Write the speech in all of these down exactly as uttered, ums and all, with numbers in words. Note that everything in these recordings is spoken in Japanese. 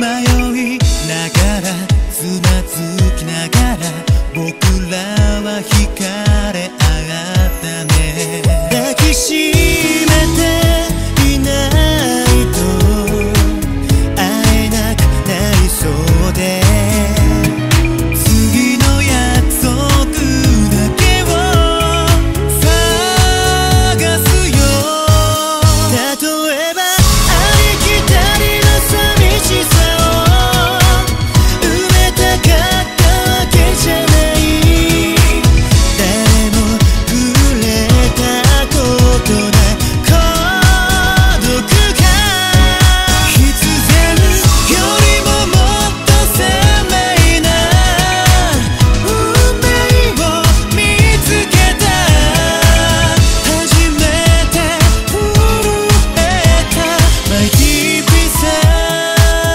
迷いながらつまずきながら僕らは惹かれ合ったね。抱きしめていないと会えなくなりそうで、次の約束だけを探すよ。例えばありきたりの寂しさを埋めたかったわけじゃない。誰もくれたことない孤独が必然よりももっと鮮明な運命を見つけた。初めて震えた My deep inside。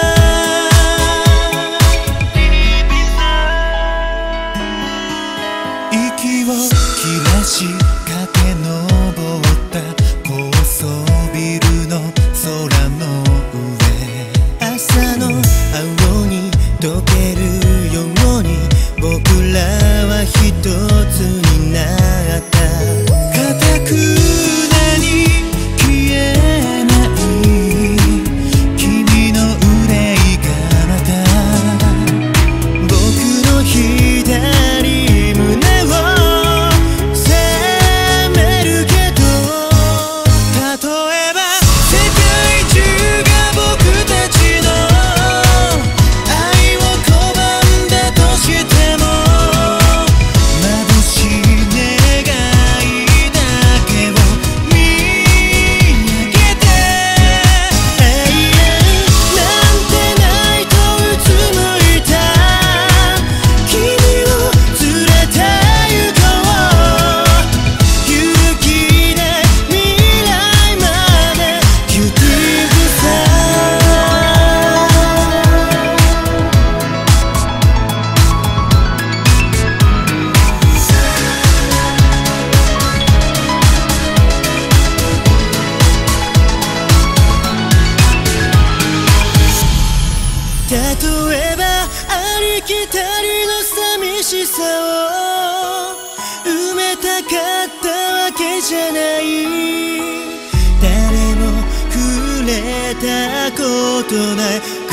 息を切らし駆け上った高層ビルの空の上、朝の青に溶けるように僕らは一つになった。固くなに消えない君の憂いがまた僕の左胸を責めるけど、例えば世界中が僕たちの愛を拒んだとしても眩しい願いだけを見上げて、永遠なんてないとうつむいた君を連れて行こう。勇気で未来までキューティーグさ。例えばありきたりの寂しさを埋めたかったわけじゃない。誰もくれたことない